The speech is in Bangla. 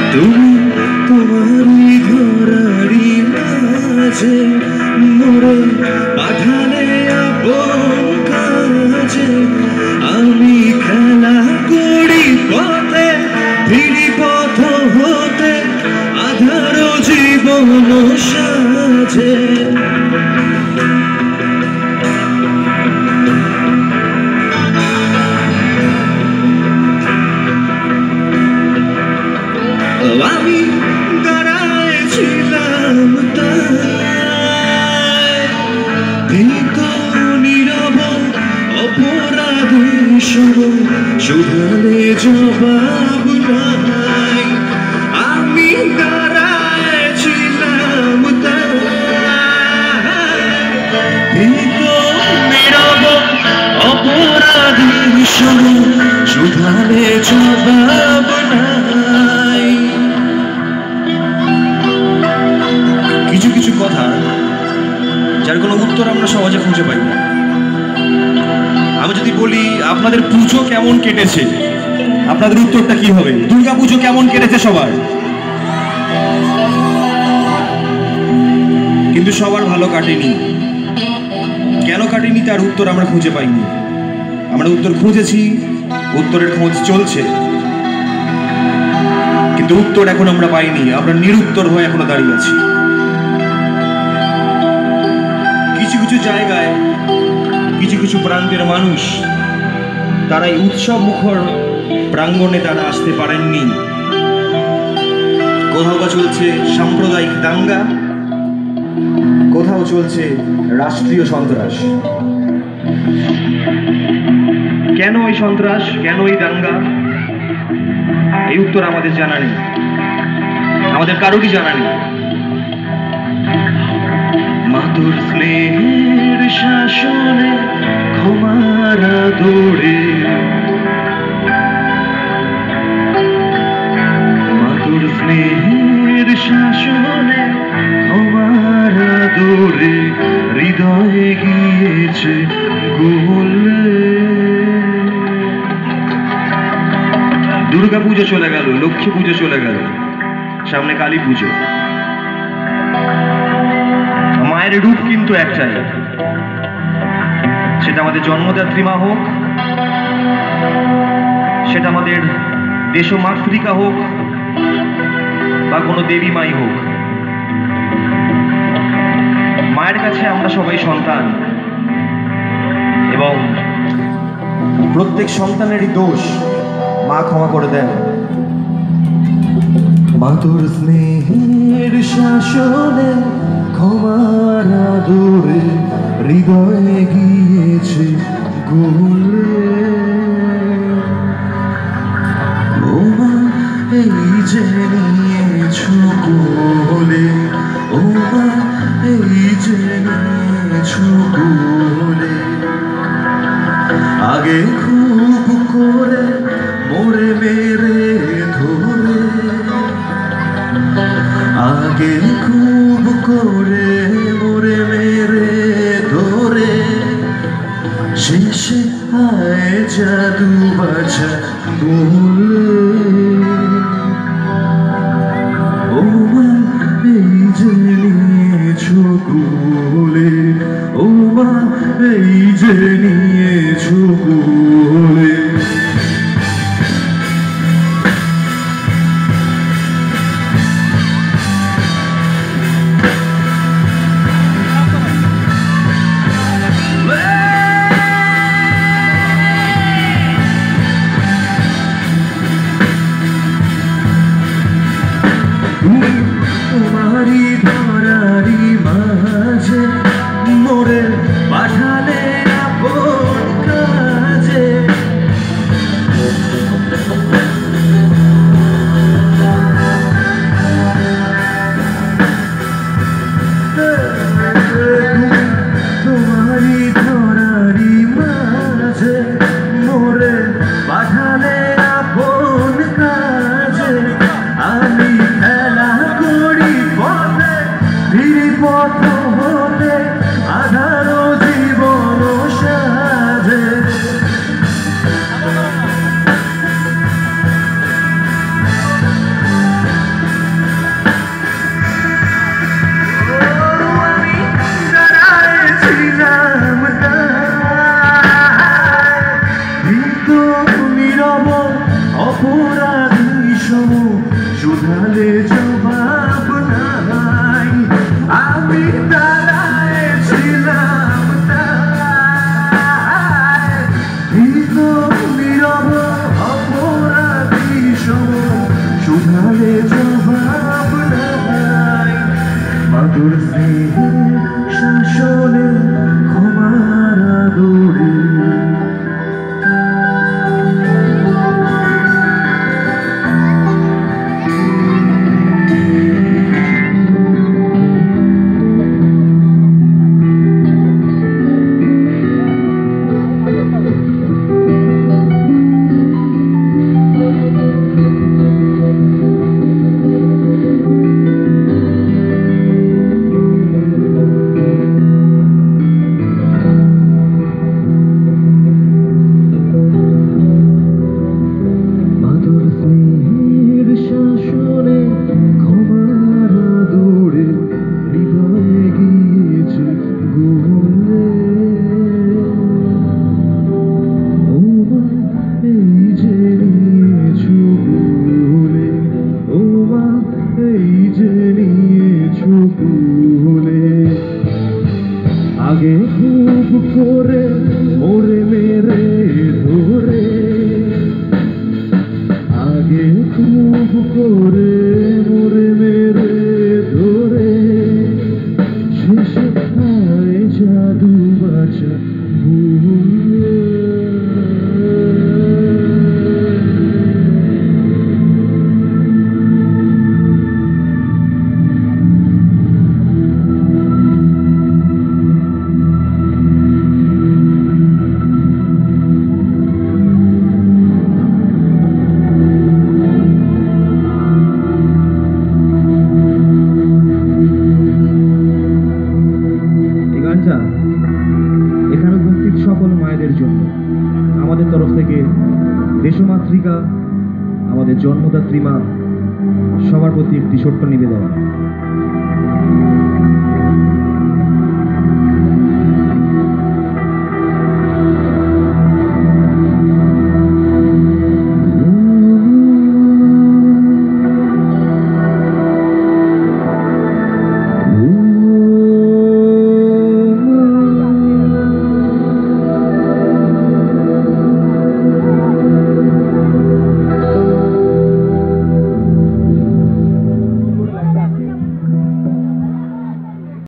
তুমি তোমারই ধরারি মাঝে মোরে পাঠালে আপন কাজে, আমি খেলা করি পথে ফিরি পথ হতে আধার জীবন সাজে। আমি দাঁড়াইছিলাম ভীত নীরব অপরাধী সব, শুধালে জবাব নাই। আমি দাঁড়াইছিলাম ভীত নীরব অপরাধী সব, শুধালে জবাব নাই। কিছু কিছু কথা যার কোনো উত্তর আমরা সহজে খুঁজে পাই না। আমি যদি বলি আপনাদের পুজো কেমন কেটেছে, আপনাদের উত্তরটা কি হবে? দুর্গা পুজো কেমন কেটেছে সবার? কিন্তু সবার ভালো কাটেনি। কেন কাটেনি তার উত্তর আমরা খুঁজে পাইনি। আমরা উত্তর খুঁজেছি, উত্তরের খোঁজ চলছে, কিন্তু উত্তর এখন আমরা পাইনি। আমরা নিরুত্তর হয়ে এখনো দাঁড়িয়ে আছি। কিছু কিছু জায়গায় কিছু কিছু প্রান্তের মানুষ তারা এই উৎসব মুখর প্রাঙ্গণে তারা আসতে পারেননি। কোথাও বা চলছে সাম্প্রদায়িক দাঙ্গা, কোথাও চলছে রাষ্ট্রীয় সন্ত্রাস। কেন এই সন্ত্রাস, কেন এই দাঙ্গা, এই উত্তর আমাদের জানা নেই, আমাদের কারোরই জানা নেই। মাতুর স্নেহের শাসনে ক্ষমারা দৌড়ে, মাতুর স্নেহের শাসনে ক্ষমারা দৌড়ে, হৃদয়ে গিয়েছে গোলে। দুর্গা পুজো চলে গেল, লক্ষ্মী পুজো চলে গেল, সামনে কালী পুজো। মায়ের রূপ কিন্তু একটাই, সেটা আমাদের জন্মদাত্রী মা হোক, সেটা আমাদের দেশমাতৃকা হোক, বা কোনো দেবী মাই হোক। মায়ের কাছে আমরা সবাই সন্তান, এবং প্রত্যেক সন্তানেরই দোষ মা ক্ষমা করে দেন। মাতুর স্নেহের শাসনে ক্ষমার আদরে, হৃদয়ে গিয়েছে গোলে। ও মা এই যে নিয়েছো কোলে, ও মা এই যে নিয়েছো কোলে, আগে খুব করে মোরে মেরে ধরে, আগে খুব করে মোরে মেরে ধরে, শেষে আয় জাদু বাছা বলে। ও মা এই যে নিয়েছো কোলে, ও মা এই যে নিয়েছো কোলে। সম শুধালে জবাব নাই, আমি দাঁড়ায় ছিলাম তাই, ভীত নীরব অপরাধী সম শুধালে জবাব নাই। মাদুর স্নেহের শাসনে ক্ষমার আদরে শাসনে ক্ষমার আদরে হৃদয়ে গিয়েছে গলে। ও মা এই যে নিয়েছো কোলে, ও মা এই যে নিয়েছো কোলে, আগে খুব করে মোরে মেরে ধরে, আগে খুব করে মোরে মেরে ধরে, শেষে খায় জাদু বাছা ভুলে। এখানে উপস্থিত সকল মায়েদের জন্য আমাদের তরফ থেকে দেশমাতৃকা, আমাদের জন্মদাত্রী মা সবার প্রতি একটি ছোট্ট নিবেদন।